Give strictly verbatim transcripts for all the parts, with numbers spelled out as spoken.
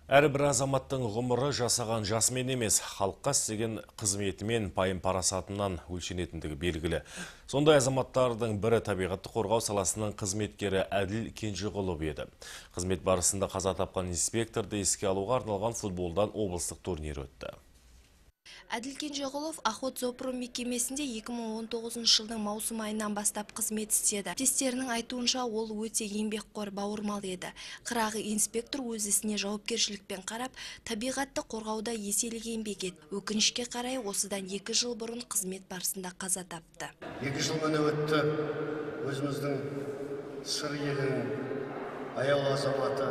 Әрбір азаматтың ғұмыры жасаған жасымен емес, халыққа істеген қызметімен, пайым парасатынан өлшенетіндігі белгілі. Сондай азаматтардың бірі табиғатты қорғау саласының қызметкері Әділ Кенжеғұлов еді. Қызмет барысында қаза тапқан инспекторды еске алуға арналған футболдан облыстық турнир өтті. Әділ Кенжеғұлов Охотзоопром мекемесінде екі мың он тоғызыншы жылдың маусым айынан бастап қызмет істеді. Тестерінің айтуынша ол өте еңбекқор, бауырмал еді. Қырағы инспектор өз ісіне жауапкершілікпен қарап, табиғатты қорғауда еселік еңбек етті. Өкінішке қарай осыдан екі жыл бұрын қызмет барысында қаза тапты. Екі жыл міне өтті. Өзіміздің сыр елінің аяулы азаматы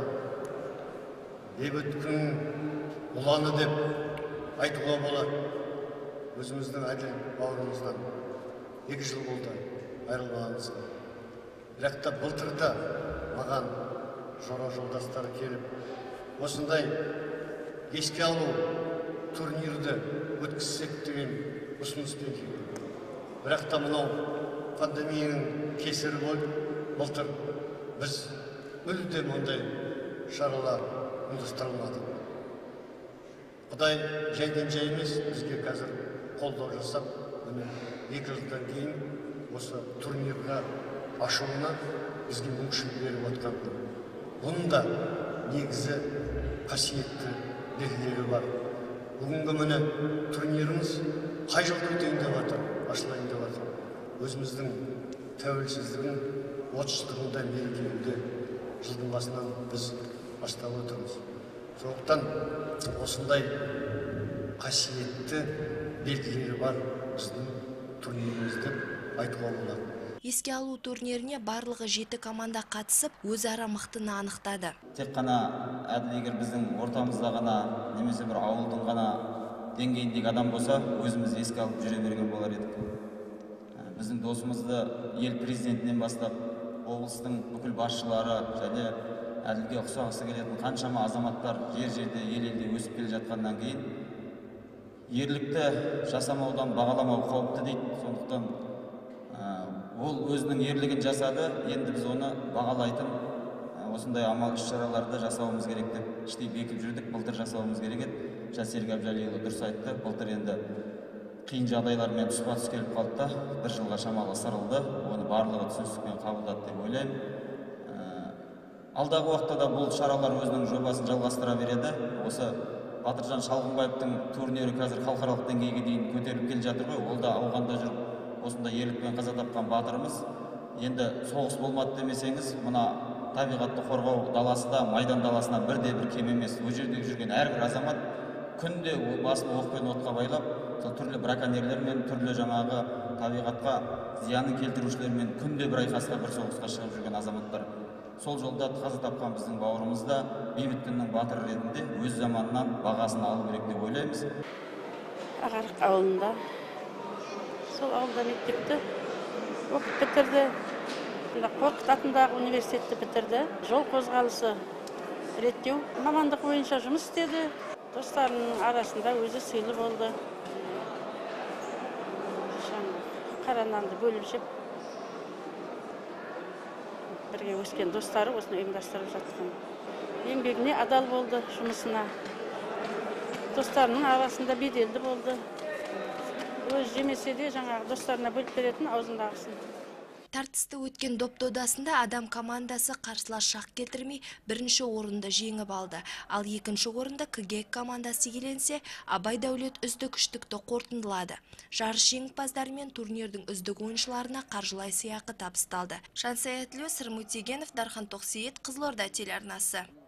бейбіт күн ұланы деп айтуға болады. Өзіміздің Әділ бауырымыздан екі жыл болды айырылғанымызға. Бірақ та былтырда маған жора жолдастары келіп, осындай еске алу турнирді өткізсек деген ұсыныспен келді. Бірақ та мынау пандемияның кесірі болып, былтыр біз мүлдем ондай шаралар ұйымдастырылмады. Құдай жайдан жай емес, бізге қазір қолдау жасап, екі жылдан кейін осы турнирға ашуына бізге мүмкіншілік беріп отқан. Бұның да негізі қасиетті белгілері бар. Бүгінгі міне турниріміз қай жылда өтейін деп жатыр, ашылайын деп жатыр. Өзіміздің тәуелсіздігін отыз жылдығында мерекелеуде жылдың басынан біз бастап отырмыз. Сондықтан осындай қасиетті белгілері бар біздің турниріміз деп айтуға болады. Еске алу турниріне барлығы жеті команда қатысып, өзара мықтыны анықтады. Тек қана Әділ егер біздің ортамызда ғана, немесе бір ауылдың ғана деңгейіндегі адам болса, өзіміз еске алып жүре берген болар едік. Біздің досымызды ел президентінен бастап, облыстың бүкіл басшылары және Әділге ұқсағысы келетін қаншама азаматтар жер-жерде, ел-елде өсіп келе жатқаннан кейін, ерлікті жасамаудан бағаламау қауіпті дейді. Сондықтан ол өзінің ерлігін жасады, енді біз оны бағалайтын осындай амал іс-шараларды жасауымыз керек деп іштей бекіп жүрдік. Былтыр жасауымыз керек еді. Жасер Габжалиұлы дұрыс айтты. Былтыр енді қиын жағдайлармен тұспа-тұс келіп қалды да, бір жылға шамалы ысырылды. Оны барлығы түсіністікпен қабылдады деп ойлаймын. Алдағы уақытта да бұл шаралар өзінің жобасын жалғастыра береді. Осы Батыржан Шалғынбаевтың турнирі қазір халықаралық деңгейге дейін көтеріліп келе жатыр ғой. Ол да ауғанда жүріп, осында ерлікпен қаза тапқан батырымыз. Енді соғыс болмады демесеңіз, мына табиғатты қорғау даласы да майдан даласынан бірде бір кем емес. Ол жерде жүрген әрбір азамат күнде басын оқпен отқа байлап, түрлі браконьерлермен, түрлі жаңағы табиғатқа зиянын келтірушілермен күнде бір айқасқа, бір соғысқа шығып жүрген азаматтар. Сол жолда қаза тапқан біздің бауырымыз да бейбіт күннің батыры ретінде өз заманынан бағасын алу керек деп ойлаймыз. Ағарық ауылында, сол ауылда мектепті оқып бітірді. Қорқыт атындағы университетті бітірді. Жол қозғалысы реттеу мамандық бойынша жұмыс істеді. Достарының арасында өзі сыйлы болды. Қара нанды бөліп жеп, бірге өскен достары осыны ұйымдастырып жатқан. Еңбегіне адал болды, жұмысына. Достарының арасында беделді болды. Өз жемесе де жаңағы достарына бөліп беретін аузындағысын. Тартысты өткен доп додасында адам командасы қарсылас шақ келтірмей бірінші орынды жеңіп алды. Ал екінші орынды КГ командасы иеленсе, Абай Дәулет үздік үштікті қорытындылады. Жарыс жеңімпаздары мен турнирдің үздік ойыншыларына қаржылай сыйақы табысталды. Жансая Тілеу, Сырым Өтегенов, Дархан Тоқсейіт, Қызылорда телеарнасы.